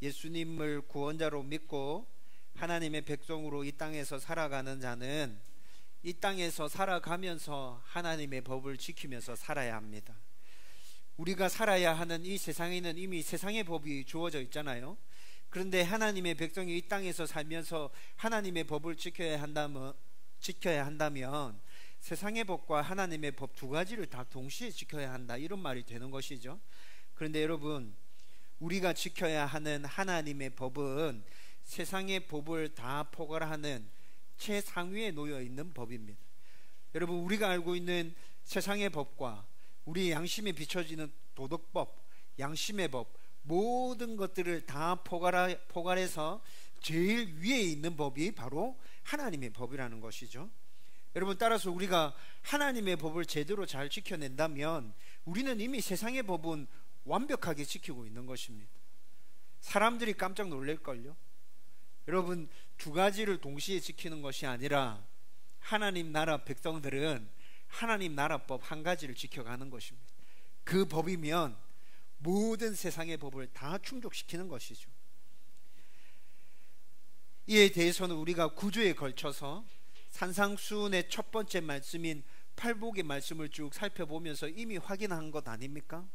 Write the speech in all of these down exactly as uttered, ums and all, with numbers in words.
예수님을 구원자로 믿고 하나님의 백성으로 이 땅에서 살아가는 자는 이 땅에서 살아가면서 하나님의 법을 지키면서 살아야 합니다. 우리가 살아야 하는 이 세상에는 이미 세상의 법이 주어져 있잖아요. 그런데 하나님의 백성이 이 땅에서 살면서 하나님의 법을 지켜야 한다면, 지켜야 한다면 세상의 법과 하나님의 법 두 가지를 다 동시에 지켜야 한다, 이런 말이 되는 것이죠. 그런데 여러분, 우리가 지켜야 하는 하나님의 법은 세상의 법을 다 포괄하는 최상위에 놓여 있는 법입니다. 여러분, 우리가 알고 있는 세상의 법과 우리 양심에 비춰지는 도덕법, 양심의 법, 모든 것들을 다 포괄하, 포괄해서 제일 위에 있는 법이 바로 하나님의 법이라는 것이죠. 여러분, 따라서 우리가 하나님의 법을 제대로 잘 지켜낸다면 우리는 이미 세상의 법은 완벽하게 지키고 있는 것입니다. 사람들이 깜짝 놀랄걸요. 여러분, 두 가지를 동시에 지키는 것이 아니라 하나님 나라 백성들은 하나님 나라법 한 가지를 지켜가는 것입니다. 그 법이면 모든 세상의 법을 다 충족시키는 것이죠. 이에 대해서는 우리가 구주에 걸쳐서 산상수훈의 첫 번째 말씀인 팔복의 말씀을 쭉 살펴보면서 이미 확인한 것 아닙니까?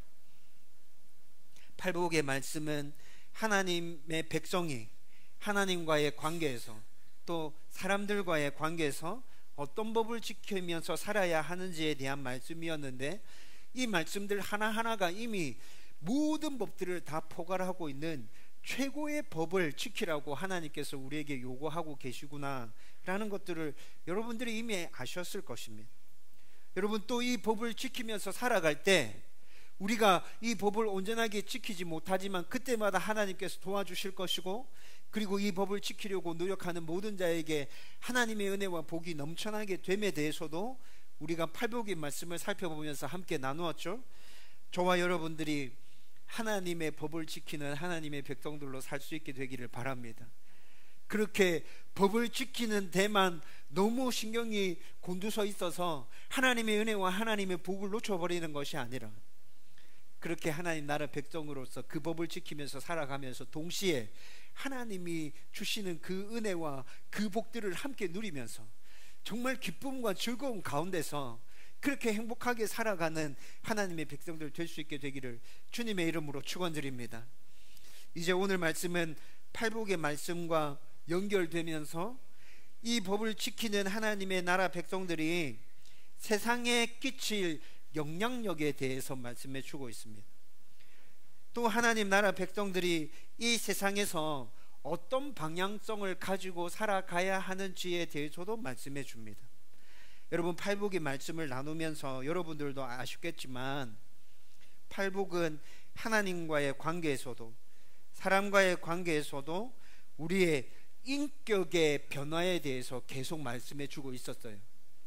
팔복의 말씀은 하나님의 백성이 하나님과의 관계에서 또 사람들과의 관계에서 어떤 법을 지키면서 살아야 하는지에 대한 말씀이었는데, 이 말씀들 하나하나가 이미 모든 법들을 다 포괄하고 있는 최고의 법을 지키라고 하나님께서 우리에게 요구하고 계시구나 라는 것들을 여러분들이 이미 아셨을 것입니다. 여러분, 또 이 법을 지키면서 살아갈 때 우리가 이 법을 온전하게 지키지 못하지만 그때마다 하나님께서 도와주실 것이고, 그리고 이 법을 지키려고 노력하는 모든 자에게 하나님의 은혜와 복이 넘쳐나게 됨에 대해서도 우리가 팔복의 말씀을 살펴보면서 함께 나누었죠. 저와 여러분들이 하나님의 법을 지키는 하나님의 백성들로 살 수 있게 되기를 바랍니다. 그렇게 법을 지키는 데만 너무 신경이 곤두서 있어서 하나님의 은혜와 하나님의 복을 놓쳐버리는 것이 아니라, 그렇게 하나님 나라 백성으로서 그 법을 지키면서 살아가면서 동시에 하나님이 주시는 그 은혜와 그 복들을 함께 누리면서 정말 기쁨과 즐거움 가운데서 그렇게 행복하게 살아가는 하나님의 백성들 될 수 있게 되기를 주님의 이름으로 축원드립니다. 이제 오늘 말씀은 팔복의 말씀과 연결되면서 이 법을 지키는 하나님의 나라 백성들이 세상에 끼칠 영향력에 대해서 말씀해 주고 있습니다. 또 하나님 나라 백성들이 이 세상에서 어떤 방향성을 가지고 살아가야 하는지에 대해서도 말씀해 줍니다. 여러분, 팔복의 말씀을 나누면서 여러분들도 아시겠지만 팔복은 하나님과의 관계에서도 사람과의 관계에서도 우리의 인격의 변화에 대해서 계속 말씀해 주고 있었어요.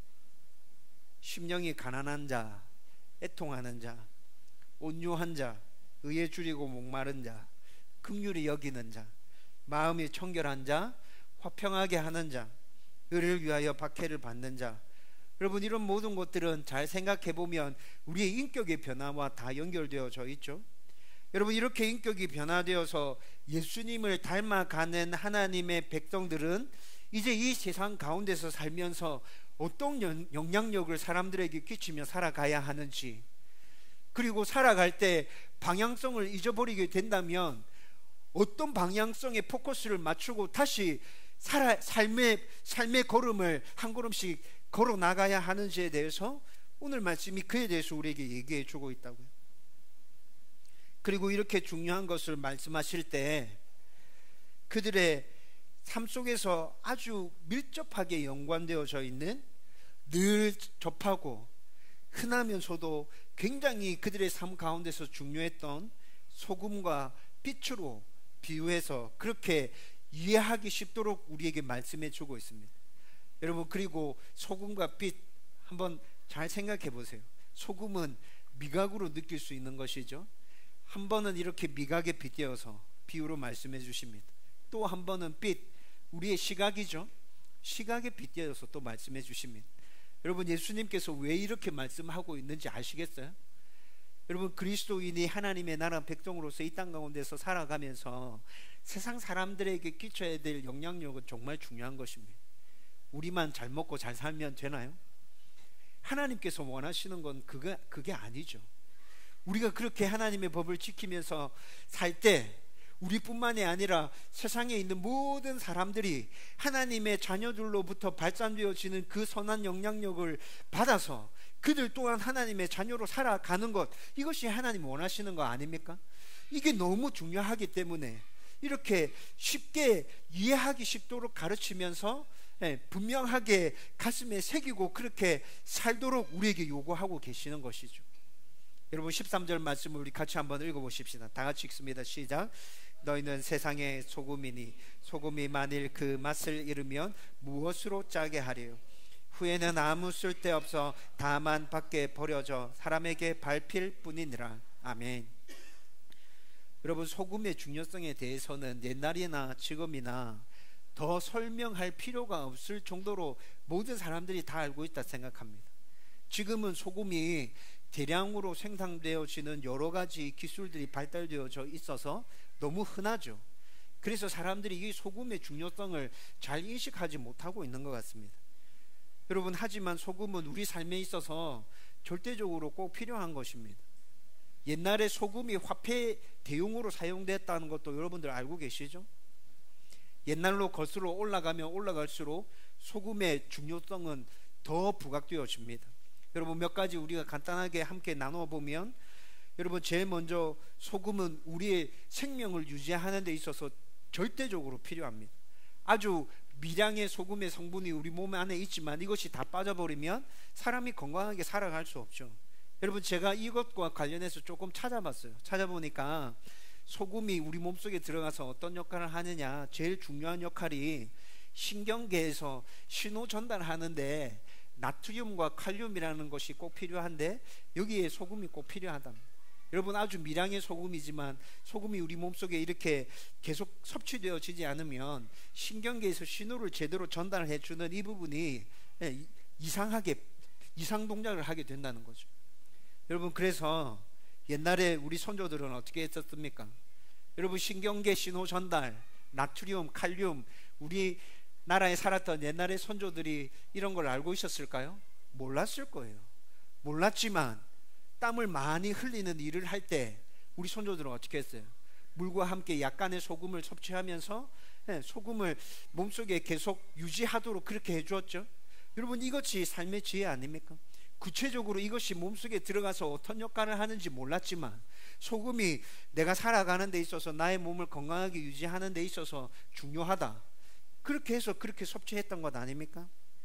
심령이 가난한 자, 애통하는 자, 온유한 자, 의에 줄이고 목마른 자, 긍휼히 여기는 자, 마음이 청결한 자, 화평하게 하는 자, 의를 위하여 박해를 받는 자. 여러분, 이런 모든 것들은 잘 생각해 보면 우리의 인격의 변화와 다 연결되어져 있죠. 여러분, 이렇게 인격이 변화되어서 예수님을 닮아가는 하나님의 백성들은 이제 이 세상 가운데서 살면서 어떤 영향력을 사람들에게 끼치며 살아가야 하는지, 그리고 살아갈 때 방향성을 잊어버리게 된다면 어떤 방향성에 포커스를 맞추고 다시 살아, 삶의, 삶의 걸음을 한 걸음씩 걸어 나가야 하는지에 대해서 오늘 말씀이 그에 대해서 우리에게 얘기해 주고 있다고요. 그리고 이렇게 중요한 것을 말씀하실 때 그들의 삶 속에서 아주 밀접하게 연관되어져 있는, 늘 접하고 흔하면서도 굉장히 그들의 삶 가운데서 중요했던 소금과 빛으로 비유해서 그렇게 이해하기 쉽도록 우리에게 말씀해 주고 있습니다. 여러분, 그리고 소금과 빛 한번 잘 생각해 보세요. 소금은 미각으로 느낄 수 있는 것이죠. 한 번은 이렇게 미각에 빗대어서 비유로 말씀해 주십니다. 또 한 번은 빛, 우리의 시각이죠. 시각에 빗대어서 또 말씀해 주십니다. 여러분, 예수님께서 왜 이렇게 말씀하고 있는지 아시겠어요? 여러분, 그리스도인이 하나님의 나라 백성으로서 이 땅 가운데서 살아가면서 세상 사람들에게 끼쳐야 될 영향력은 정말 중요한 것입니다. 우리만 잘 먹고 잘 살면 되나요? 하나님께서 원하시는 건 그게, 그게 아니죠. 우리가 그렇게 하나님의 법을 지키면서 살 때 우리뿐만이 아니라 세상에 있는 모든 사람들이 하나님의 자녀들로부터 발산되어지는 그 선한 영향력을 받아서 그들 또한 하나님의 자녀로 살아가는 것, 이것이 하나님 원하시는 거 아닙니까? 이게 너무 중요하기 때문에 이렇게 쉽게 이해하기 쉽도록 가르치면서 분명하게 가슴에 새기고 그렇게 살도록 우리에게 요구하고 계시는 것이죠. 여러분, 십삼 절 말씀을 우리 같이 한번 읽어보십시다. 다 같이 읽습니다. 시작. 너희는 세상의 소금이니 소금이 만일 그 맛을 잃으면 무엇으로 짜게 하리요? 후에는 아무 쓸데없어 다만 밖에 버려져 사람에게 밟힐 뿐이니라. 아멘. 여러분, 소금의 중요성에 대해서는 옛날이나 지금이나 더 설명할 필요가 없을 정도로 모든 사람들이 다 알고 있다 생각합니다. 지금은 소금이 대량으로 생산되어지는 여러 가지 기술들이 발달되어져 있어서 너무 흔하죠. 그래서 사람들이 이 소금의 중요성을 잘 인식하지 못하고 있는 것 같습니다. 여러분, 하지만 소금은 우리 삶에 있어서 절대적으로 꼭 필요한 것입니다. 옛날에 소금이 화폐 대용으로 사용됐다는 것도 여러분들 알고 계시죠? 옛날로 거슬러 올라가면 올라갈수록 소금의 중요성은 더 부각되어집니다. 여러분, 몇 가지 우리가 간단하게 함께 나눠보면, 여러분, 제일 먼저 소금은 우리의 생명을 유지하는 데 있어서 절대적으로 필요합니다. 아주 미량의 소금의 성분이 우리 몸 안에 있지만 이것이 다 빠져버리면 사람이 건강하게 살아갈 수 없죠. 여러분, 제가 이것과 관련해서 조금 찾아봤어요. 찾아보니까 소금이 우리 몸속에 들어가서 어떤 역할을 하느냐, 제일 중요한 역할이 신경계에서 신호 전달하는데 나트륨과 칼륨이라는 것이 꼭 필요한데 여기에 소금이 꼭 필요하답니다. 여러분, 아주 미량의 소금이지만 소금이 우리 몸속에 이렇게 계속 섭취되어지지 않으면 신경계에서 신호를 제대로 전달해 주는 이 부분이 이상하게 이상 동작을 하게 된다는 거죠. 여러분, 그래서 옛날에 우리 선조들은 어떻게 했었습니까? 여러분, 신경계 신호 전달, 나트륨, 칼륨, 우리 나라에 살았던 옛날의 선조들이 이런 걸 알고 있었을까요? 몰랐을 거예요. 몰랐지만 땀을 많이 흘리는 일을 할 때 우리 선조들은 어떻게 했어요? 물과 함께 약간의 소금을 섭취하면서 소금을 몸속에 계속 유지하도록 그렇게 해주었죠. 여러분, 이것이 삶의 지혜 아닙니까? 구체적으로 이것이 몸속에 들어가서 어떤 역할을 하는지 몰랐지만 소금이 내가 살아가는 데 있어서 나의 몸을 건강하게 유지하는 데 있어서 중요하다, 그렇게 해서 그렇게 섭취했던 것 아닙니까?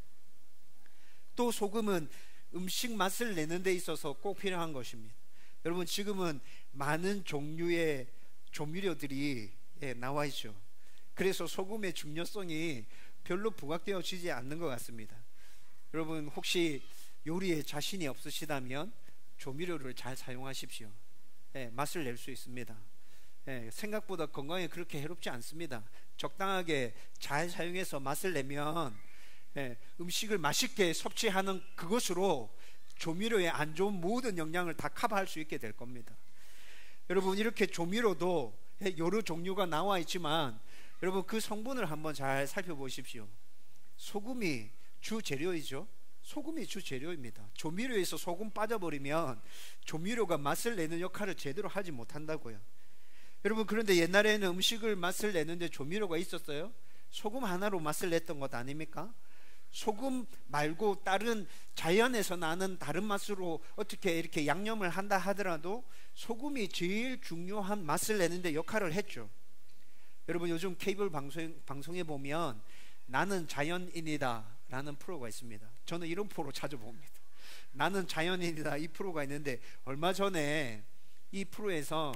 또 소금은 음식 맛을 내는 데 있어서 꼭 필요한 것입니다. 여러분, 지금은 많은 종류의 조미료들이 나와 있죠. 그래서 소금의 중요성이 별로 부각되어지지 않는 것 같습니다. 여러분, 혹시 요리에 자신이 없으시다면 조미료를 잘 사용하십시오. 예, 맛을 낼 수 있습니다. 예, 생각보다 건강에 그렇게 해롭지 않습니다. 적당하게 잘 사용해서 맛을 내면 예, 음식을 맛있게 섭취하는 그것으로 조미료의 안 좋은 모든 영향을 다 커버할 수 있게 될 겁니다. 여러분, 이렇게 조미료도 예, 여러 종류가 나와 있지만 여러분, 그 성분을 한번 잘 살펴보십시오. 소금이 주 재료이죠. 소금이 주 재료입니다. 조미료에서 소금 빠져버리면 조미료가 맛을 내는 역할을 제대로 하지 못한다고요. 여러분, 그런데 옛날에는 음식을 맛을 내는데 조미료가 있었어요? 소금 하나로 맛을 냈던 것 아닙니까? 소금 말고 다른 자연에서 나는 다른 맛으로 어떻게 이렇게 양념을 한다 하더라도 소금이 제일 중요한 맛을 내는데 역할을 했죠. 여러분, 요즘 케이블 방송, 방송에 보면 나는 자연인이다 라는 프로가 있습니다. 저는 이런 프로 자주 봅니다. 나는 자연인이다, 이 프로가 있는데 얼마 전에 이 프로에서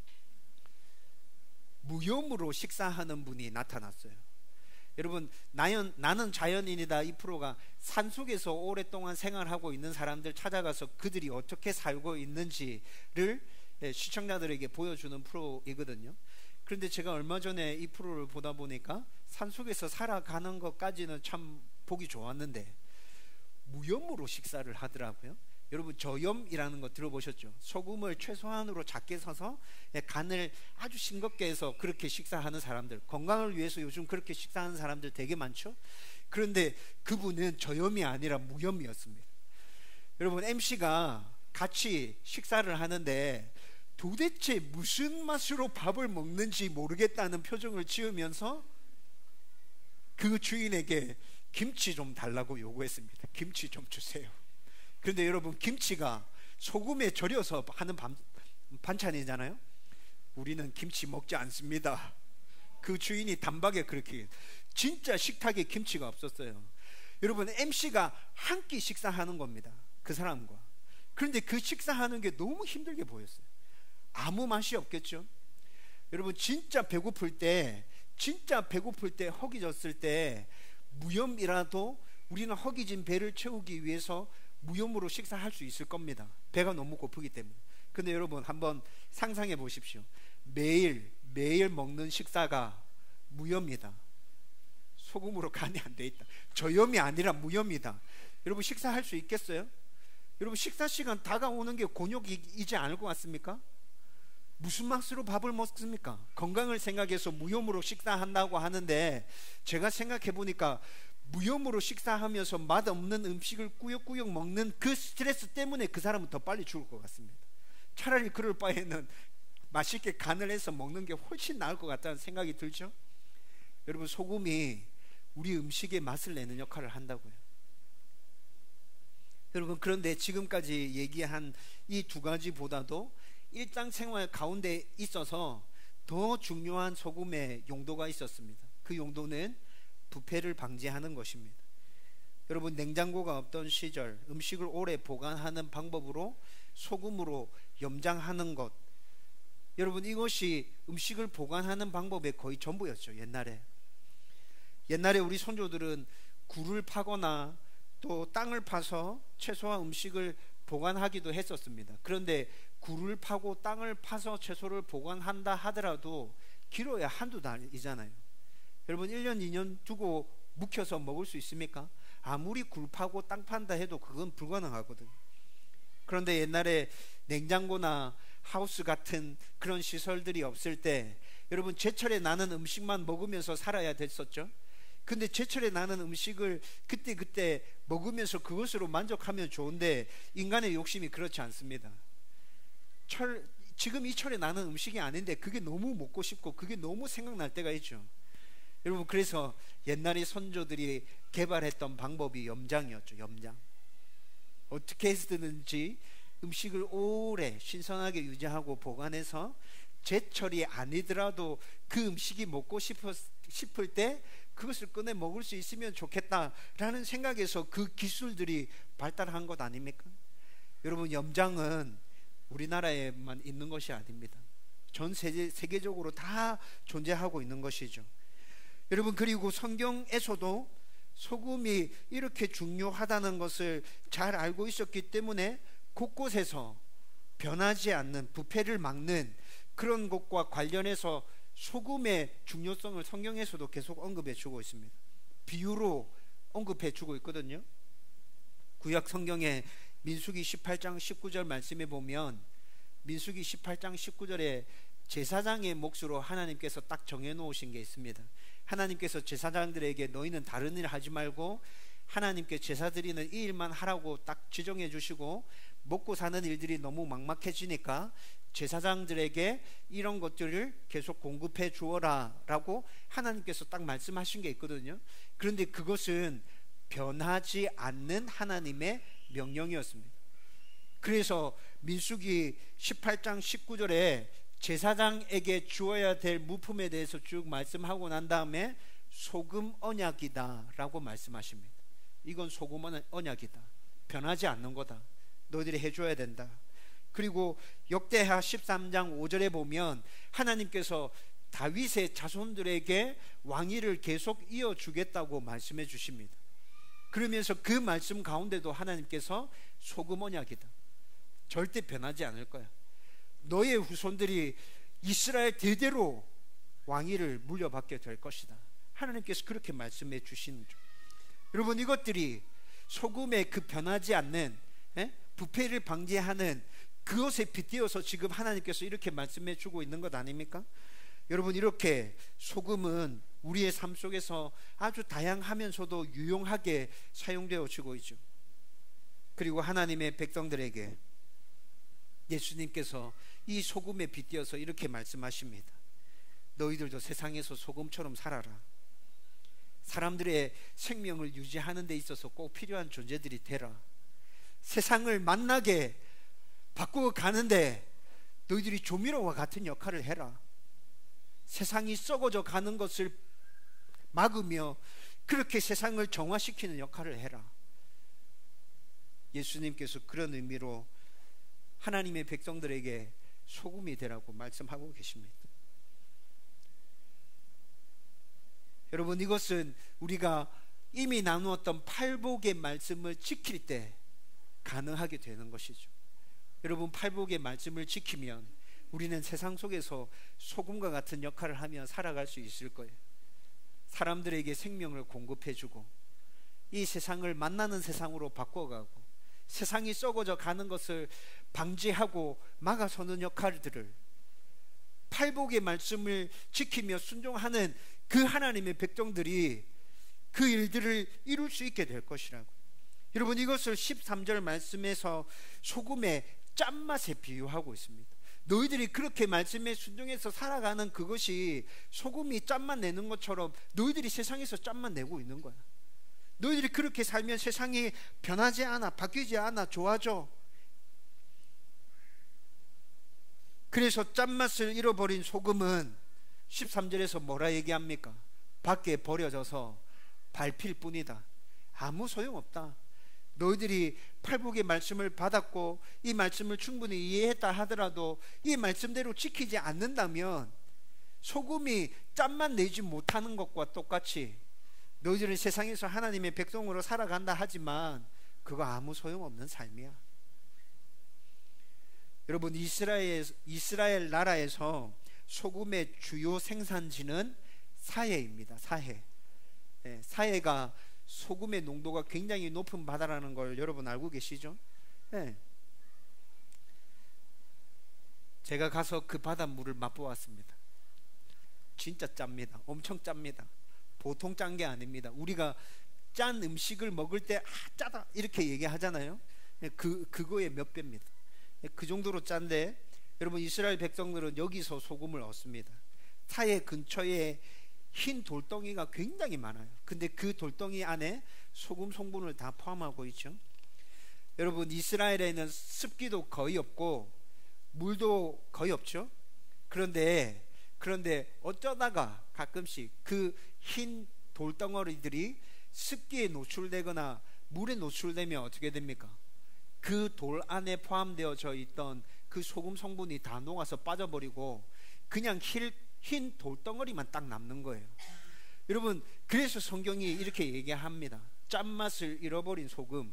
무염으로 식사하는 분이 나타났어요. 여러분, 나연, 나는 자연인이다 이 프로가 산속에서 오랫동안 생활하고 있는 사람들 찾아가서 그들이 어떻게 살고 있는지를 시청자들에게 보여주는 프로이거든요. 그런데 제가 얼마 전에 이 프로를 보다 보니까 산속에서 살아가는 것까지는 참 보기 좋았는데 무염으로 식사를 하더라고요. 여러분 저염이라는 거 들어보셨죠? 소금을 최소한으로 작게 써서 간을 아주 싱겁게 해서 그렇게 식사하는 사람들, 건강을 위해서 요즘 그렇게 식사하는 사람들 되게 많죠? 그런데 그분은 저염이 아니라 무염이었습니다. 여러분 엠씨가 같이 식사를 하는데 도대체 무슨 맛으로 밥을 먹는지 모르겠다는 표정을 지으면서 그 주인에게 김치 좀 달라고 요구했습니다. 김치 좀 주세요. 그런데 여러분 김치가 소금에 절여서 하는 반, 반찬이잖아요. 우리는 김치 먹지 않습니다. 그 주인이 단박에 그렇게, 진짜 식탁에 김치가 없었어요. 여러분 엠씨가 한 끼 식사하는 겁니다, 그 사람과. 그런데 그 식사하는 게 너무 힘들게 보였어요. 아무 맛이 없겠죠. 여러분 진짜 배고플 때, 진짜 배고플 때, 허기졌을 때 무염이라도 우리는 허기진 배를 채우기 위해서 무염으로 식사할 수 있을 겁니다. 배가 너무 고프기 때문에. 근데 여러분 한번 상상해 보십시오. 매일 매일 먹는 식사가 무염이다. 소금으로 간이 안 돼 있다. 저염이 아니라 무염이다. 여러분 식사할 수 있겠어요? 여러분 식사 시간 다가오는 게 곤욕이지 않을 것 같습니까? 무슨 맛으로 밥을 먹습니까? 건강을 생각해서 무염으로 식사한다고 하는데, 제가 생각해 보니까 무염으로 식사하면서 맛없는 음식을 꾸역꾸역 먹는 그 스트레스 때문에 그 사람은 더 빨리 죽을 것 같습니다. 차라리 그럴 바에는 맛있게 간을 해서 먹는 게 훨씬 나을 것 같다는 생각이 들죠. 여러분 소금이 우리 음식에 맛을 내는 역할을 한다고요. 여러분 그런데 지금까지 얘기한 이 두 가지보다도 일상생활 가운데 있어서 더 중요한 소금의 용도가 있었습니다. 그 용도는 부패를 방지하는 것입니다. 여러분 냉장고가 없던 시절 음식을 오래 보관하는 방법으로 소금으로 염장하는 것, 여러분 이것이 음식을 보관하는 방법의 거의 전부였죠. 옛날에 옛날에 우리 선조들은 굴을 파거나 또 땅을 파서 채소와 음식을 보관하기도 했었습니다. 그런데 굴을 파고 땅을 파서 채소를 보관한다 하더라도 길어야 한두 달이잖아요. 여러분 일 년 이 년 두고 묵혀서 먹을 수 있습니까? 아무리 굴 파고 땅 판다 해도 그건 불가능하거든요. 그런데 옛날에 냉장고나 하우스 같은 그런 시설들이 없을 때 여러분 제철에 나는 음식만 먹으면서 살아야 됐었죠. 근데 제철에 나는 음식을 그때그때 먹으면서 그것으로 만족하면 좋은데 인간의 욕심이 그렇지 않습니다. 철, 지금 이 철에 나는 음식이 아닌데 그게 너무 먹고 싶고 그게 너무 생각날 때가 있죠. 여러분 그래서 옛날에 선조들이 개발했던 방법이 염장이었죠. 염장. 어떻게 해서든지 음식을 오래 신선하게 유지하고 보관해서 제철이 아니더라도 그 음식이 먹고 싶었, 싶을 때 그것을 꺼내 먹을 수 있으면 좋겠다라는 생각에서 그 기술들이 발달한 것 아닙니까? 여러분 염장은 우리나라에만 있는 것이 아닙니다. 전 세계, 세계적으로 다 존재하고 있는 것이죠. 여러분 그리고 성경에서도 소금이 이렇게 중요하다는 것을 잘 알고 있었기 때문에 곳곳에서 변하지 않는 부패를 막는 그런 것과 관련해서 소금의 중요성을 성경에서도 계속 언급해 주고 있습니다. 비유로 언급해 주고 있거든요. 구약 성경에 민수기 십팔 장 십구 절 말씀에 보면 민수기 십팔 장 십구 절에 제사장의 몫으로 하나님께서 딱 정해 놓으신 게 있습니다. 하나님께서 제사장들에게 너희는 다른 일 하지 말고 하나님께 제사 드리는 이 일만 하라고 딱 지정해 주시고, 먹고 사는 일들이 너무 막막해지니까 제사장들에게 이런 것들을 계속 공급해 주어라 라고 하나님께서 딱 말씀하신 게 있거든요. 그런데 그것은 변하지 않는 하나님의 명령이었습니다. 그래서 민수기 십팔 장 십구 절에 제사장에게 주어야 될 물품에 대해서 쭉 말씀하고 난 다음에 소금 언약이다 라고 말씀하십니다. 이건 소금 언약이다. 변하지 않는 거다. 너희들이 해줘야 된다. 그리고 역대하 십삼 장 오 절에 보면 하나님께서 다윗의 자손들에게 왕위를 계속 이어주겠다고 말씀해 주십니다. 그러면서 그 말씀 가운데도 하나님께서 소금 언약이다. 절대 변하지 않을 거야. 너의 후손들이 이스라엘 대대로 왕위를 물려받게 될 것이다. 하나님께서 그렇게 말씀해 주시는 중. 여러분 이것들이 소금의 그 변하지 않는 에? 부패를 방지하는 그것에 빗대어서 지금 하나님께서 이렇게 말씀해 주고 있는 것 아닙니까? 여러분, 이렇게 소금은 우리의 삶 속에서 아주 다양하면서도 유용하게 사용되어지고 있죠. 그리고 하나님의 백성들에게 예수님께서 이 소금에 빗대어서 이렇게 말씀하십니다. 너희들도 세상에서 소금처럼 살아라. 사람들의 생명을 유지하는 데 있어서 꼭 필요한 존재들이 되라. 세상을 만나게 바꾸어 가는데 너희들이 조미료와 같은 역할을 해라. 세상이 썩어져 가는 것을 막으며 그렇게 세상을 정화시키는 역할을 해라. 예수님께서 그런 의미로 하나님의 백성들에게 소금이 되라고 말씀하고 계십니다. 여러분, 이것은 우리가 이미 나누었던 팔복의 말씀을 지킬 때 가능하게 되는 것이죠. 여러분, 팔복의 말씀을 지키면 우리는 세상 속에서 소금과 같은 역할을 하며 살아갈 수 있을 거예요. 사람들에게 생명을 공급해주고 이 세상을 만나는 세상으로 바꿔가고 세상이 썩어져 가는 것을 방지하고 막아서는 역할들을 팔복의 말씀을 지키며 순종하는 그 하나님의 백성들이 그 일들을 이룰 수 있게 될 것이라고. 여러분, 이것을 십삼 절 말씀에서 소금의 짠맛에 비유하고 있습니다. 너희들이 그렇게 말씀에 순종해서 살아가는 그것이 소금이 짠맛 내는 것처럼 너희들이 세상에서 짠맛 내고 있는 거야. 너희들이 그렇게 살면 세상이 변하지 않아, 바뀌지 않아, 좋아져. 그래서 짠맛을 잃어버린 소금은 십삼 절에서 뭐라 얘기합니까? 밖에 버려져서 밟힐 뿐이다. 아무 소용없다. 너희들이 팔복의 말씀을 받았고 이 말씀을 충분히 이해했다 하더라도 이 말씀대로 지키지 않는다면 소금이 짠맛 내지 못하는 것과 똑같이 너희들은 세상에서 하나님의 백성으로 살아간다 하지만 그거 아무 소용없는 삶이야. 여러분, 이스라엘, 이스라엘 나라에서 소금의 주요 생산지는 사해입니다. 사해. 네, 사해가 소금의 농도가 굉장히 높은 바다라는 걸 여러분 알고 계시죠? 네. 제가 가서 그 바닷물을 맛보았습니다. 진짜 짭니다. 엄청 짭니다. 보통 짠 게 아닙니다. 우리가 짠 음식을 먹을 때 아, 짜다 이렇게 얘기하잖아요. 그, 그거의 몇 배입니다. 그 정도로 짠데 여러분, 이스라엘 백성들은 여기서 소금을 얻습니다. 사해 근처에 흰 돌덩이가 굉장히 많아요. 근데 그 돌덩이 안에 소금 성분을 다 포함하고 있죠. 여러분, 이스라엘에는 습기도 거의 없고 물도 거의 없죠. 그런데 그런데 어쩌다가 가끔씩 그 흰 돌덩어리들이 습기에 노출되거나 물에 노출되면 어떻게 됩니까? 그 돌 안에 포함되어져 있던 그 소금 성분이 다 녹아서 빠져버리고 그냥 흰, 흰 돌덩어리만 딱 남는 거예요. 여러분, 그래서 성경이 이렇게 얘기합니다. 짠맛을 잃어버린 소금,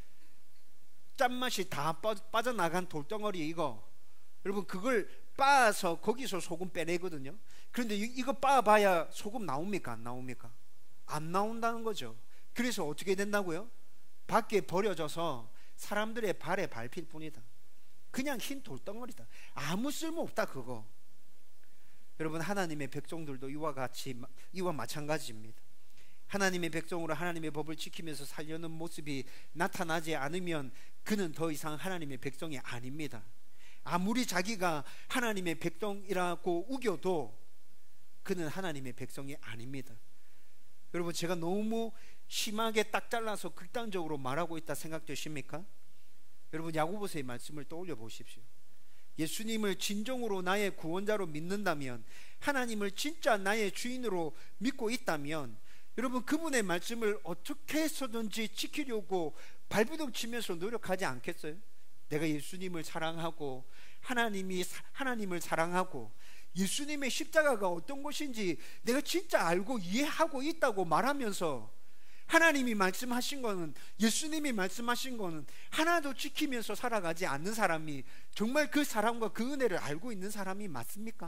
짠맛이 다 빠져나간 돌덩어리 이거, 여러분 그걸 빻아서 거기서 소금 빼내거든요. 그런데 이거 빻아봐야 소금 나옵니까? 안 나옵니까? 안 나온다는 거죠. 그래서 어떻게 된다고요? 밖에 버려져서 사람들의 발에 밟힐 뿐이다. 그냥 흰 돌덩어리다. 아무 쓸모없다 그거. 여러분, 하나님의 백성들도 이와 같이, 이와 마찬가지입니다. 하나님의 백성으로 하나님의 법을 지키면서 살려는 모습이 나타나지 않으면 그는 더 이상 하나님의 백성이 아닙니다. 아무리 자기가 하나님의 백성이라고 우겨도 그는 하나님의 백성이 아닙니다. 여러분, 제가 너무 심하게 딱 잘라서 극단적으로 말하고 있다 생각되십니까? 여러분, 야고보서의 말씀을 떠올려 보십시오. 예수님을 진정으로 나의 구원자로 믿는다면, 하나님을 진짜 나의 주인으로 믿고 있다면, 여러분 그분의 말씀을 어떻게 해서든지 지키려고 발부둥 치면서 노력하지 않겠어요? 내가 예수님을 사랑하고 하나님이 하나님을 사랑하고 예수님의 십자가가 어떤 것인지 내가 진짜 알고 이해하고 있다고 말하면서 하나님이 말씀하신 거는, 예수님이 말씀하신 거는 하나도 지키면서 살아가지 않는 사람이 정말 그 사랑과 그 은혜를 알고 있는 사람이 맞습니까?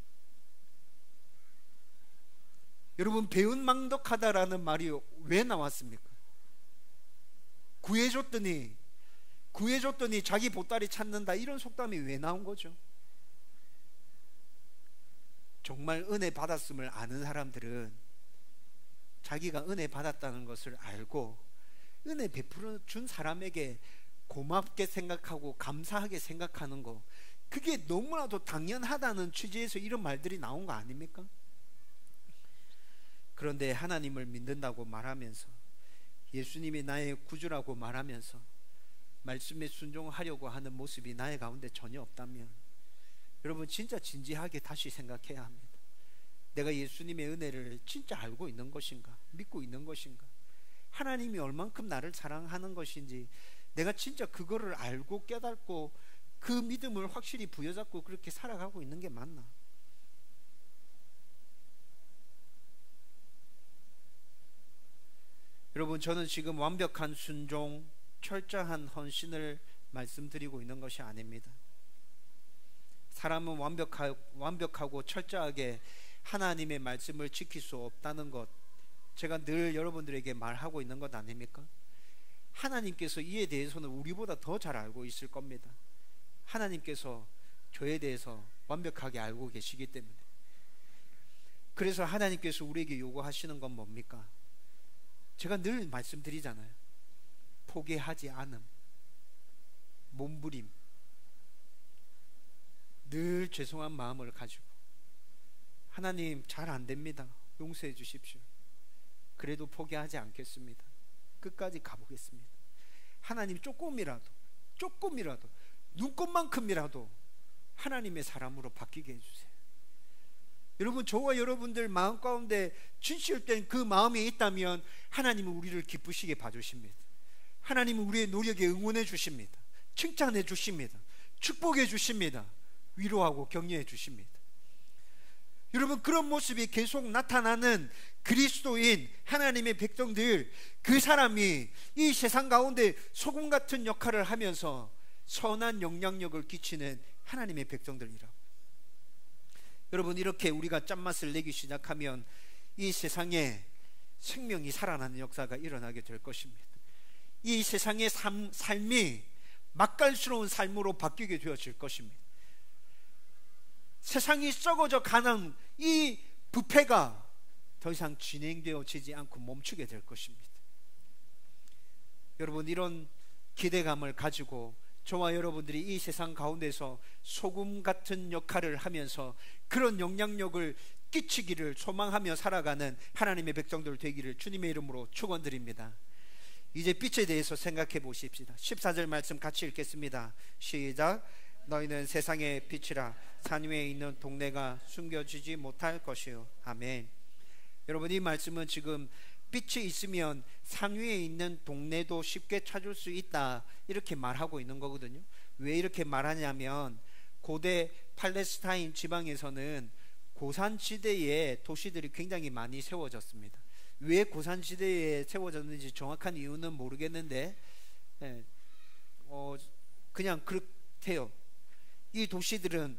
여러분, 배은망덕하다라는 말이 왜 나왔습니까? 구해줬더니 구해줬더니 자기 보따리 찾는다, 이런 속담이 왜 나온 거죠? 정말 은혜 받았음을 아는 사람들은 자기가 은혜 받았다는 것을 알고 은혜 베풀어 준 사람에게 고맙게 생각하고 감사하게 생각하는 거, 그게 너무나도 당연하다는 취지에서 이런 말들이 나온 거 아닙니까? 그런데 하나님을 믿는다고 말하면서, 예수님이 나의 구주라고 말하면서 말씀에 순종하려고 하는 모습이 나의 가운데 전혀 없다면, 여러분 진짜 진지하게 다시 생각해야 합니다. 내가 예수님의 은혜를 진짜 알고 있는 것인가? 믿고 있는 것인가? 하나님이 얼만큼 나를 사랑하는 것인지 내가 진짜 그거를 알고 깨닫고 그 믿음을 확실히 부여잡고 그렇게 살아가고 있는 게 맞나? 여러분, 저는 지금 완벽한 순종, 철저한 헌신을 말씀드리고 있는 것이 아닙니다. 사람은 완벽하, 완벽하고 철저하게 하나님의 말씀을 지킬 수 없다는 것, 제가 늘 여러분들에게 말하고 있는 것 아닙니까? 하나님께서 이에 대해서는 우리보다 더 잘 알고 있을 겁니다. 하나님께서 저에 대해서 완벽하게 알고 계시기 때문에. 그래서 하나님께서 우리에게 요구하시는 건 뭡니까? 제가 늘 말씀드리잖아요. 포기하지 않음, 몸부림, 늘 죄송한 마음을 가지고 하나님 잘 안됩니다, 용서해 주십시오. 그래도 포기하지 않겠습니다. 끝까지 가보겠습니다. 하나님 조금이라도 조금이라도 눈꽃만큼이라도 하나님의 사람으로 바뀌게 해주세요. 여러분, 저와 여러분들 마음 가운데 진실된 그 마음이 있다면 하나님은 우리를 기쁘시게 봐주십니다. 하나님은 우리의 노력에 응원해 주십니다. 칭찬해 주십니다. 축복해 주십니다. 위로하고 격려해 주십니다. 여러분, 그런 모습이 계속 나타나는 그리스도인 하나님의 백성들, 그 사람이 이 세상 가운데 소금 같은 역할을 하면서 선한 영향력을 끼치는 하나님의 백성들이라고. 여러분, 이렇게 우리가 짠맛을 내기 시작하면 이 세상에 생명이 살아나는 역사가 일어나게 될 것입니다. 이 세상의 삶, 삶이 맛깔스러운 삶으로 바뀌게 되어질 것입니다. 세상이 썩어져 가는 이 부패가 더 이상 진행되어지지 않고 멈추게 될 것입니다. 여러분, 이런 기대감을 가지고 저와 여러분들이 이 세상 가운데서 소금 같은 역할을 하면서 그런 영향력을 끼치기를 소망하며 살아가는 하나님의 백성들 되기를 주님의 이름으로 축원드립니다. 이제 빛에 대해서 생각해 보십시다. 십사 절 말씀 같이 읽겠습니다. 시작. 너희는 세상의 빛이라. 산 위에 있는 동네가 숨겨지지 못할 것이요. 아멘. 여러분, 이 말씀은 지금 빛이 있으면 산 위에 있는 동네도 쉽게 찾을 수 있다, 이렇게 말하고 있는 거거든요. 왜 이렇게 말하냐면 고대 팔레스타인 지방에서는 고산지대에 도시들이 굉장히 많이 세워졌습니다. 왜 고산지대에 세워졌는지 정확한 이유는 모르겠는데 예, 어, 그냥 그렇대요. 이 도시들은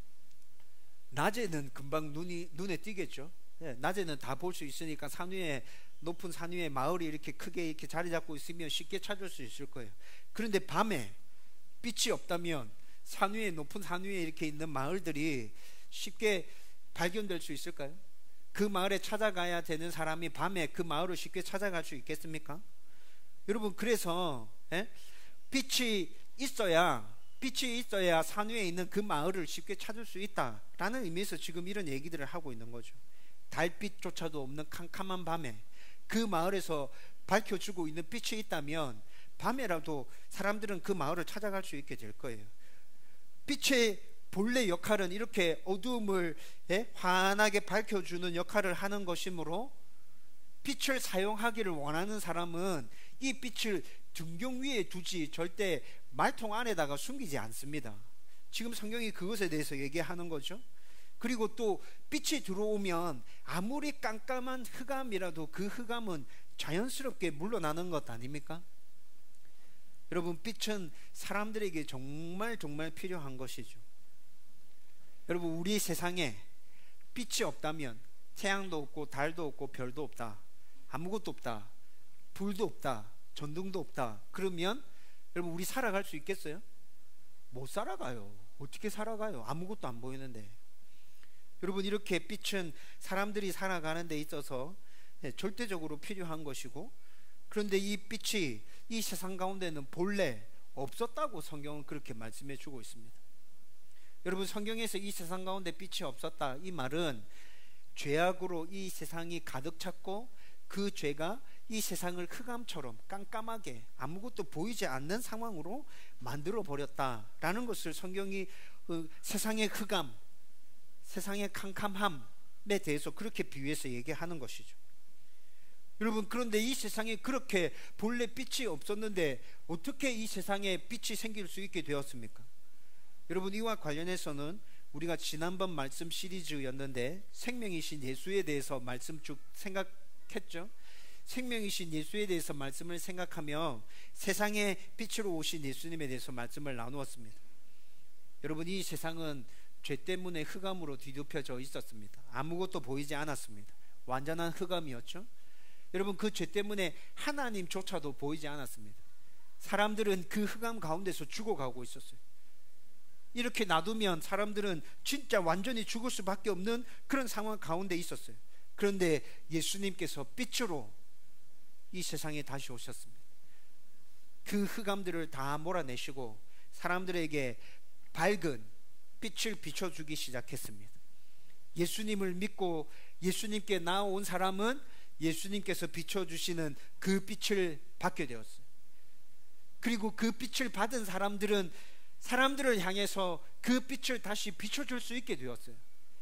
낮에는 금방 눈이, 눈에 띄겠죠. 예, 낮에는 다 볼 수 있으니까 산 위에, 높은 산 위에 마을이 이렇게 크게 이렇게 자리 잡고 있으면 쉽게 찾을 수 있을 거예요. 그런데 밤에 빛이 없다면 산 위에, 높은 산 위에 이렇게 있는 마을들이 쉽게 발견될 수 있을까요? 그 마을에 찾아가야 되는 사람이 밤에 그 마을을 쉽게 찾아갈 수 있겠습니까? 여러분, 그래서 예? 빛이 있어야 빛이 있어야 산 위에 있는 그 마을을 쉽게 찾을 수 있다라는 의미에서 지금 이런 얘기들을 하고 있는 거죠. 달빛조차도 없는 캄캄한 밤에 그 마을에서 밝혀주고 있는 빛이 있다면 밤에라도 사람들은 그 마을을 찾아갈 수 있게 될 거예요. 빛의 본래 역할은 이렇게 어두움을 예? 환하게 밝혀주는 역할을 하는 것이므로 빛을 사용하기를 원하는 사람은 이 빛을 등경 위에 두지 절대 말통 안에다가 숨기지 않습니다. 지금 성경이 그것에 대해서 얘기하는 거죠. 그리고 또 빛이 들어오면 아무리 깜깜한 흑암이라도 그 흑암은 자연스럽게 물러나는 것 아닙니까? 여러분, 빛은 사람들에게 정말 정말 필요한 것이죠. 여러분, 우리 세상에 빛이 없다면 태양도 없고 달도 없고 별도 없다, 아무것도 없다, 불도 없다, 전등도 없다, 그러면 여러분, 우리 살아갈 수 있겠어요? 못 살아가요. 어떻게 살아가요? 아무것도 안 보이는데. 여러분, 이렇게 빛은 사람들이 살아가는 데 있어서 절대적으로 필요한 것이고, 그런데 이 빛이 이 세상 가운데는 본래 없었다고 성경은 그렇게 말씀해 주고 있습니다. 여러분, 성경에서 이 세상 가운데 빛이 없었다, 이 말은 죄악으로 이 세상이 가득 찼고 그 죄가 이 세상을 흑암처럼 깜깜하게 아무것도 보이지 않는 상황으로 만들어 버렸다라는 것을 성경이 그 세상의 흑암, 세상의 캄캄함에 대해서 그렇게 비유해서 얘기하는 것이죠. 여러분, 그런데 이 세상에 그렇게 본래 빛이 없었는데 어떻게 이 세상에 빛이 생길 수 있게 되었습니까? 여러분, 이와 관련해서는 우리가 지난번 말씀 시리즈였는데 생명이신 예수에 대해서 말씀 쭉 생각했죠. 생명이신 예수에 대해서 말씀을 생각하며 세상에 빛으로 오신 예수님에 대해서 말씀을 나누었습니다. 여러분, 이 세상은 죄 때문에 흑암으로 뒤덮여져 있었습니다. 아무것도 보이지 않았습니다. 완전한 흑암이었죠. 여러분, 그 죄 때문에 하나님조차도 보이지 않았습니다. 사람들은 그 흑암 가운데서 죽어가고 있었어요. 이렇게 놔두면 사람들은 진짜 완전히 죽을 수밖에 없는 그런 상황 가운데 있었어요. 그런데 예수님께서 빛으로 이 세상에 다시 오셨습니다. 그 흑암들을 다 몰아내시고 사람들에게 밝은 빛을 비춰주기 시작했습니다. 예수님을 믿고 예수님께 나아온 사람은 예수님께서 비춰주시는 그 빛을 받게 되었어요. 그리고 그 빛을 받은 사람들은 사람들을 향해서 그 빛을 다시 비춰줄 수 있게 되었어요.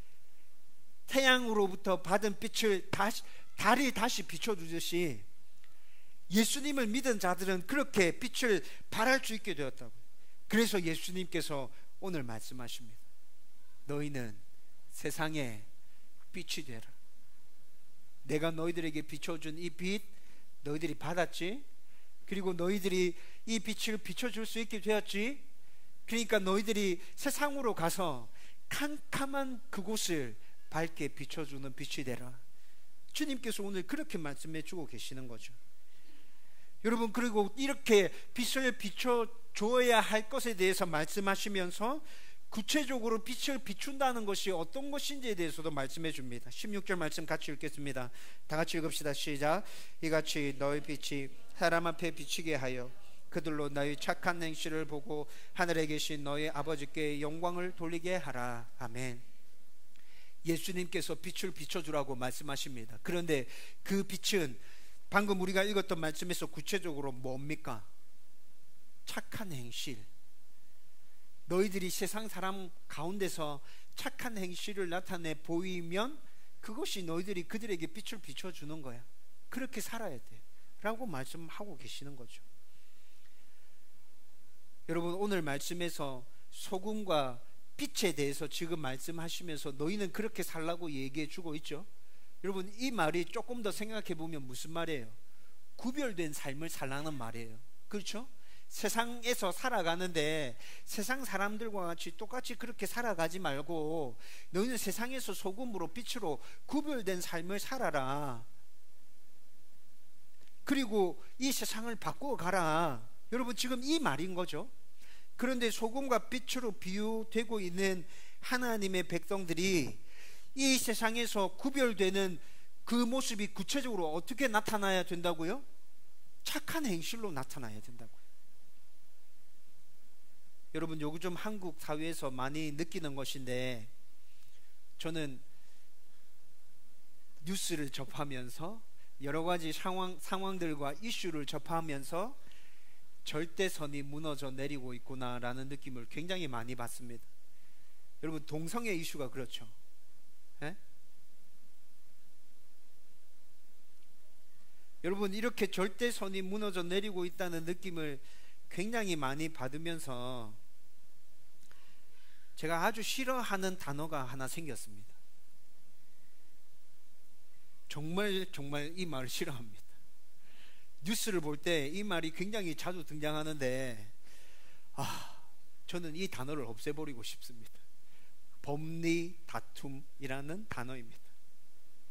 태양으로부터 받은 빛을 다시, 달이 다시 비춰주듯이 예수님을 믿은 자들은 그렇게 빛을 발할 수 있게 되었다고요. 그래서 예수님께서 오늘 말씀하십니다. 너희는 세상의 빛이 되라. 내가 너희들에게 비춰준 이 빛 너희들이 받았지. 그리고 너희들이 이 빛을 비춰줄 수 있게 되었지. 그러니까 너희들이 세상으로 가서 캄캄한 그곳을 밝게 비춰주는 빛이 되라. 주님께서 오늘 그렇게 말씀해 주고 계시는 거죠. 여러분, 그리고 이렇게 빛을 비춰줘야 할 것에 대해서 말씀하시면서 구체적으로 빛을 비춘다는 것이 어떤 것인지에 대해서도 말씀해 줍니다. 십육 절 말씀 같이 읽겠습니다. 다 같이 읽읍시다. 시작. 이같이 너희 빛이 사람 앞에 비치게 하여 그들로 너희 착한 행실을 보고 하늘에 계신 너희 아버지께 영광을 돌리게 하라. 아멘. 예수님께서 빛을 비춰주라고 말씀하십니다. 그런데 그 빛은 방금 우리가 읽었던 말씀에서 구체적으로 뭡니까? 착한 행실. 너희들이 세상 사람 가운데서 착한 행실을 나타내 보이면 그것이 너희들이 그들에게 빛을 비춰주는 거야. 그렇게 살아야 돼 라고 말씀하고 계시는 거죠. 여러분, 오늘 말씀에서 소금과 빛에 대해서 지금 말씀하시면서 너희는 그렇게 살라고 얘기해 주고 있죠. 여러분, 이 말이 조금 더 생각해 보면 무슨 말이에요? 구별된 삶을 살라는 말이에요. 그렇죠? 세상에서 살아가는데 세상 사람들과 같이 똑같이 그렇게 살아가지 말고 너희는 세상에서 소금으로 빛으로 구별된 삶을 살아라. 그리고 이 세상을 바꾸어 가라. 여러분, 지금 이 말인 거죠. 그런데 소금과 빛으로 비유되고 있는 하나님의 백성들이 이 세상에서 구별되는 그 모습이 구체적으로 어떻게 나타나야 된다고요? 착한 행실로 나타나야 된다고요. 여러분, 요즘 한국 사회에서 많이 느끼는 것인데, 저는 뉴스를 접하면서 여러 가지 상황, 상황들과 이슈를 접하면서 절대선이 무너져 내리고 있구나라는 느낌을 굉장히 많이 받습니다. 여러분, 동성애 이슈가 그렇죠. 에? 여러분, 이렇게 절대선이 무너져 내리고 있다는 느낌을 굉장히 많이 받으면서 제가 아주 싫어하는 단어가 하나 생겼습니다. 정말 정말 이 말을 싫어합니다. 뉴스를 볼 때 이 말이 굉장히 자주 등장하는데, 아, 저는 이 단어를 없애버리고 싶습니다. 법리 다툼이라는 단어입니다.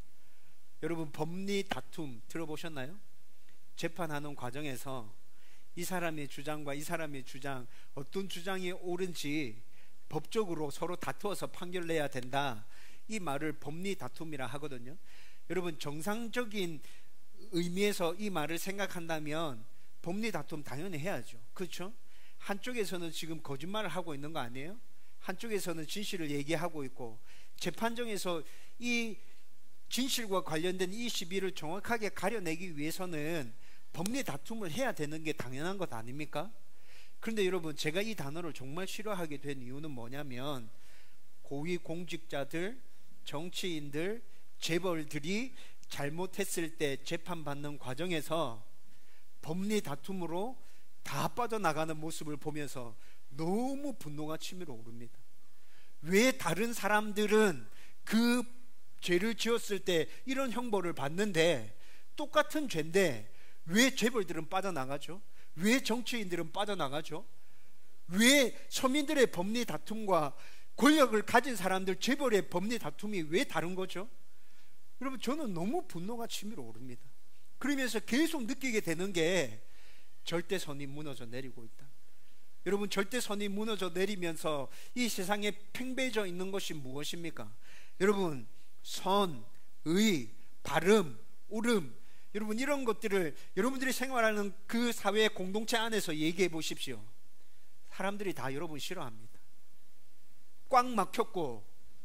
여러분, 법리 다툼 들어보셨나요? 재판하는 과정에서 이 사람의 주장과 이 사람의 주장, 어떤 주장이 옳은지 법적으로 서로 다투어서 판결 내야 된다, 이 말을 법리 다툼이라 하거든요. 여러분, 정상적인 의미에서 이 말을 생각한다면 법리 다툼 당연히 해야죠. 그렇죠? 한쪽에서는 지금 거짓말을 하고 있는 거 아니에요? 한쪽에서는 진실을 얘기하고 있고, 재판정에서 이 진실과 관련된 이 시비를 정확하게 가려내기 위해서는 법리 다툼을 해야 되는 게 당연한 것 아닙니까? 그런데 여러분, 제가 이 단어를 정말 싫어하게 된 이유는 뭐냐면, 고위공직자들, 정치인들, 재벌들이 잘못했을 때 재판받는 과정에서 법리 다툼으로 다 빠져나가는 모습을 보면서 너무 분노가 치밀어 오릅니다. 왜 다른 사람들은 그 죄를 지었을 때 이런 형벌을 받는데, 똑같은 죄인데 왜 재벌들은 빠져나가죠? 왜 정치인들은 빠져나가죠? 왜 서민들의 법리 다툼과 권력을 가진 사람들, 재벌의 법리 다툼이 왜 다른 거죠? 여러분, 저는 너무 분노가 치밀어 오릅니다. 그러면서 계속 느끼게 되는 게 절대선이 무너져 내리고 있다. 여러분, 절대선이 무너져 내리면서 이 세상에 팽배해져 있는 것이 무엇입니까? 여러분, 선, 의, 바름, 옳음, 여러분, 이런 것들을 여러분들이 생활하는 그 사회 공동체 안에서 얘기해 보십시오. 사람들이 다 여러분 싫어합니다. 꽉 막혔고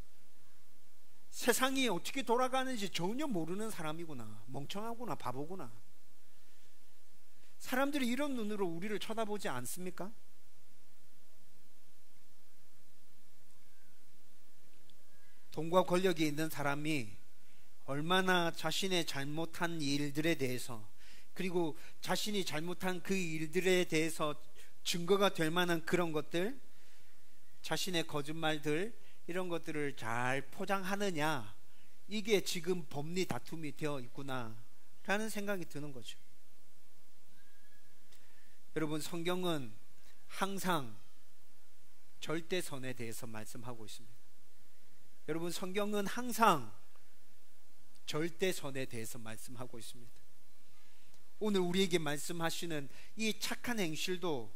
세상이 어떻게 돌아가는지 전혀 모르는 사람이구나, 멍청하구나, 바보구나. 사람들이 이런 눈으로 우리를 쳐다보지 않습니까? 돈과 권력이 있는 사람이 얼마나 자신의 잘못한 일들에 대해서, 그리고 자신이 잘못한 그 일들에 대해서 증거가 될 만한 그런 것들, 자신의 거짓말들, 이런 것들을 잘 포장하느냐, 이게 지금 법리 다툼이 되어 있구나 라는 생각이 드는 거죠. 여러분, 성경은 항상 절대선에 대해서 말씀하고 있습니다. 여러분, 성경은 항상 절대선에 대해서 말씀하고 있습니다. 오늘 우리에게 말씀하시는 이 착한 행실도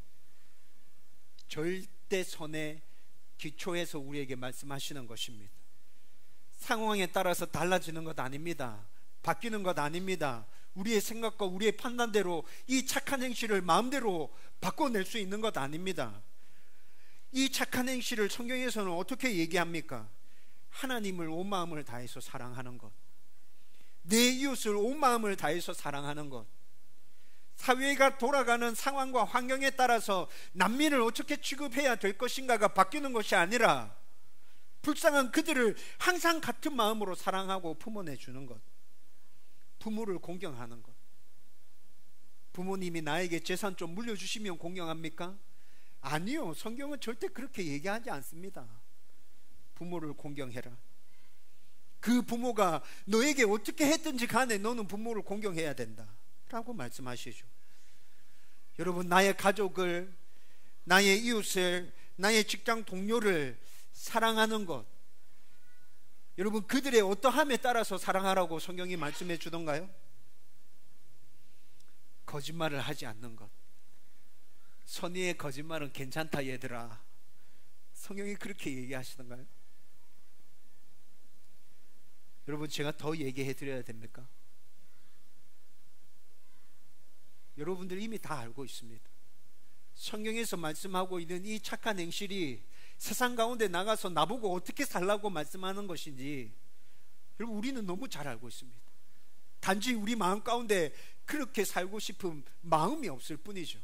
절대선의 기초에서 우리에게 말씀하시는 것입니다. 상황에 따라서 달라지는 것 아닙니다. 바뀌는 것 아닙니다. 우리의 생각과 우리의 판단대로 이 착한 행실을 마음대로 바꿔낼 수 있는 것 아닙니다. 이 착한 행실을 성경에서는 어떻게 얘기합니까? 하나님을 온 마음을 다해서 사랑하는 것, 내 이웃을 온 마음을 다해서 사랑하는 것, 사회가 돌아가는 상황과 환경에 따라서 난민을 어떻게 취급해야 될 것인가가 바뀌는 것이 아니라 불쌍한 그들을 항상 같은 마음으로 사랑하고 품어내주는 것, 부모를 공경하는 것. 부모님이 나에게 재산 좀 물려주시면 공경합니까? 아니요, 성경은 절대 그렇게 얘기하지 않습니다. 부모를 공경해라. 그 부모가 너에게 어떻게 했든지 간에 너는 부모를 공경해야 된다 라고 말씀하시죠. 여러분, 나의 가족을, 나의 이웃을, 나의 직장 동료를 사랑하는 것, 여러분, 그들의 어떠함에 따라서 사랑하라고 성경이 말씀해 주던가요? 거짓말을 하지 않는 것. 선의의 거짓말은 괜찮다 얘들아, 성경이 그렇게 얘기하시던가요? 여러분, 제가 더 얘기해 드려야 됩니까? 여러분들 이미 다 알고 있습니다. 성경에서 말씀하고 있는 이 착한 행실이 세상 가운데 나가서 나보고 어떻게 살라고 말씀하는 것인지 여러분, 우리는 너무 잘 알고 있습니다. 단지 우리 마음 가운데 그렇게 살고 싶은 마음이 없을 뿐이죠.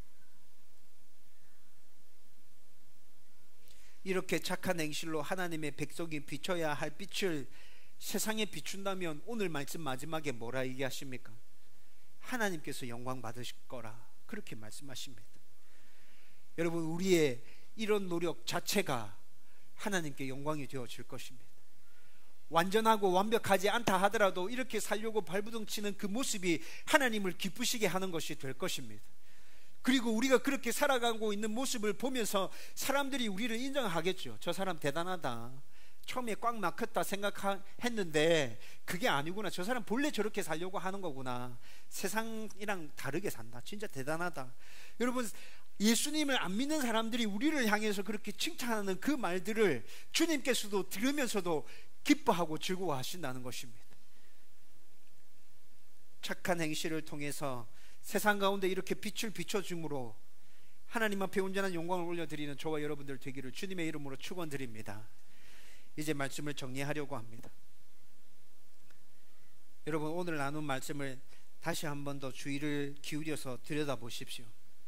이렇게 착한 행실로 하나님의 백성이 비춰야 할 빛을 세상에 비춘다면 오늘 말씀 마지막에 뭐라 얘기하십니까? 하나님께서 영광 받으실 거라, 그렇게 말씀하십니다. 여러분, 우리의 이런 노력 자체가 하나님께 영광이 되어질 것입니다. 완전하고 완벽하지 않다 하더라도 이렇게 살려고 발부둥치는 그 모습이 하나님을 기쁘시게 하는 것이 될 것입니다. 그리고 우리가 그렇게 살아가고 있는 모습을 보면서 사람들이 우리를 인정하겠죠. 저 사람 대단하다, 처음에 꽉 막혔다 생각했는데 그게 아니구나. 저 사람 본래 저렇게 살려고 하는 거구나. 세상이랑 다르게 산다. 진짜 대단하다. 여러분, 예수님을 안 믿는 사람들이 우리를 향해서 그렇게 칭찬하는 그 말들을 주님께서도 들으면서도 기뻐하고 즐거워하신다는 것입니다. 착한 행실을 통해서 세상 가운데 이렇게 빛을 비춰줌으로 하나님 앞에 온전한 영광을 올려드리는 저와 여러분들 되기를 주님의 이름으로 축원드립니다. 이제 말씀을 정리하려고 합니다. 여러분, 오늘 나눈 말씀을 다시 한 번 더 주의를 기울여서 들여다보십시오.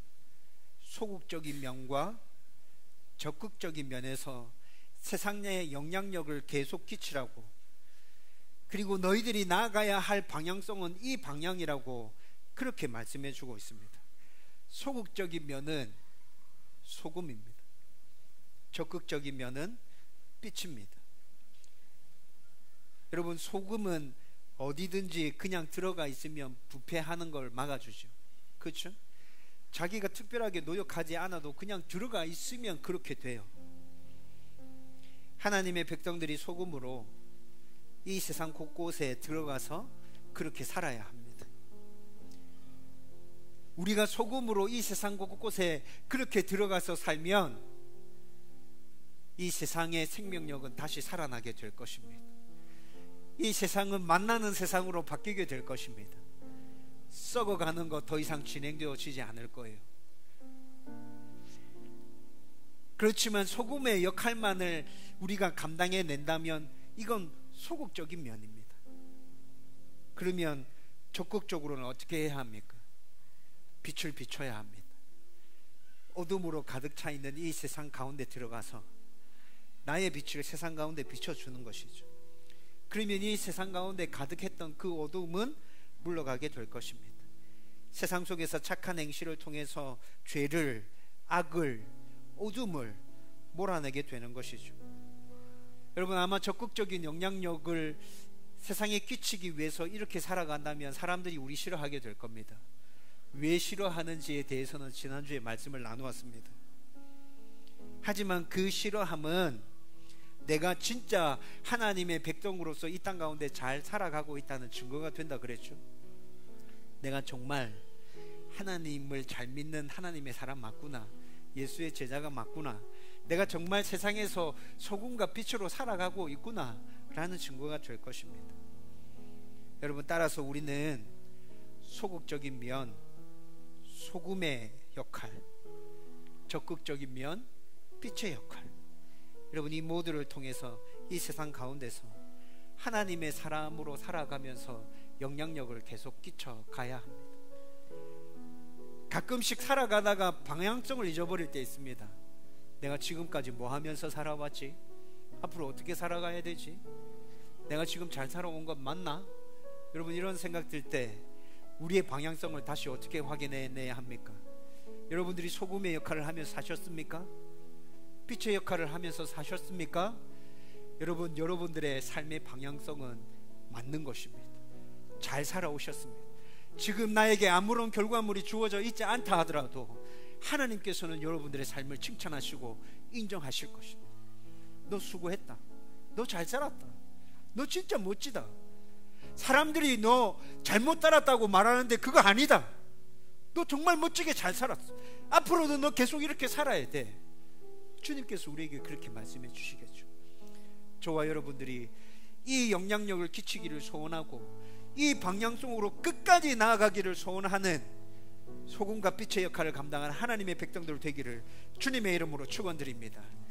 소극적인 면과 적극적인 면에서 세상 내에 영향력을 계속 끼치라고, 그리고 너희들이 나아가야 할 방향성은 이 방향이라고 그렇게 말씀해 주고 있습니다. 소극적인 면은 소금입니다. 적극적인 면은 빛입니다. 여러분, 소금은 어디든지 그냥 들어가 있으면 부패하는 걸 막아주죠. 그렇죠? 자기가 특별하게 노력하지 않아도 그냥 들어가 있으면 그렇게 돼요. 하나님의 백성들이 소금으로 이 세상 곳곳에 들어가서 그렇게 살아야 합니다. 우리가 소금으로 이 세상 곳곳에 그렇게 들어가서 살면 이 세상의 생명력은 다시 살아나게 될 것입니다. 이 세상은 만나는 세상으로 바뀌게 될 것입니다. 썩어가는 것 더 이상 진행되어지지 않을 거예요. 그렇지만 소금의 역할만을 우리가 감당해낸다면 이건 소극적인 면입니다. 그러면 적극적으로는 어떻게 해야 합니까? 빛을 비춰야 합니다. 어둠으로 가득 차 있는 이 세상 가운데 들어가서 나의 빛을 세상 가운데 비춰주는 것이죠. 그러면 이 세상 가운데 가득했던 그 어둠은 물러가게 될 것입니다. 세상 속에서 착한 행실을 통해서 죄를, 악을, 어둠을 몰아내게 되는 것이죠. 여러분, 아마 적극적인 영향력을 세상에 끼치기 위해서 이렇게 살아간다면 사람들이 우리 싫어하게 될 겁니다. 왜 싫어하는지에 대해서는 지난주에 말씀을 나누었습니다. 하지만 그 싫어함은 내가 진짜 하나님의 백성으로서 이 땅 가운데 잘 살아가고 있다는 증거가 된다 그랬죠. 내가 정말 하나님을 잘 믿는 하나님의 사람 맞구나, 예수의 제자가 맞구나, 내가 정말 세상에서 소금과 빛으로 살아가고 있구나 라는 증거가 될 것입니다. 여러분, 따라서 우리는 소극적인 면, 소금의 역할, 적극적인 면, 빛의 역할, 여러분, 이 모두를 통해서 이 세상 가운데서 하나님의 사람으로 살아가면서 영향력을 계속 끼쳐가야 합니다. 가끔씩 살아가다가 방향성을 잊어버릴 때 있습니다. 내가 지금까지 뭐 하면서 살아왔지? 앞으로 어떻게 살아가야 되지? 내가 지금 잘 살아온 건 맞나? 여러분, 이런 생각 들 때 우리의 방향성을 다시 어떻게 확인해내야 합니까? 여러분들이 소금의 역할을 하면서 사셨습니까? 빛의 역할을 하면서 사셨습니까? 여러분, 여러분들의 삶의 방향성은 맞는 것입니다. 잘 살아오셨습니다. 지금 나에게 아무런 결과물이 주어져 있지 않다 하더라도 하나님께서는 여러분들의 삶을 칭찬하시고 인정하실 것입니다. 너 수고했다, 너 잘 살았다, 너 진짜 멋지다. 사람들이 너 잘못 살았다고 말하는데 그거 아니다. 너 정말 멋지게 잘 살았어. 앞으로도 너 계속 이렇게 살아야 돼. 주님께서 우리에게 그렇게 말씀해 주시겠죠. 저와 여러분들이 이 영향력을 끼치기를 소원하고 이 방향성으로 끝까지 나아가기를 소원하는 소금과 빛의 역할을 감당하는 하나님의 백성들 되기를 주님의 이름으로 축원드립니다.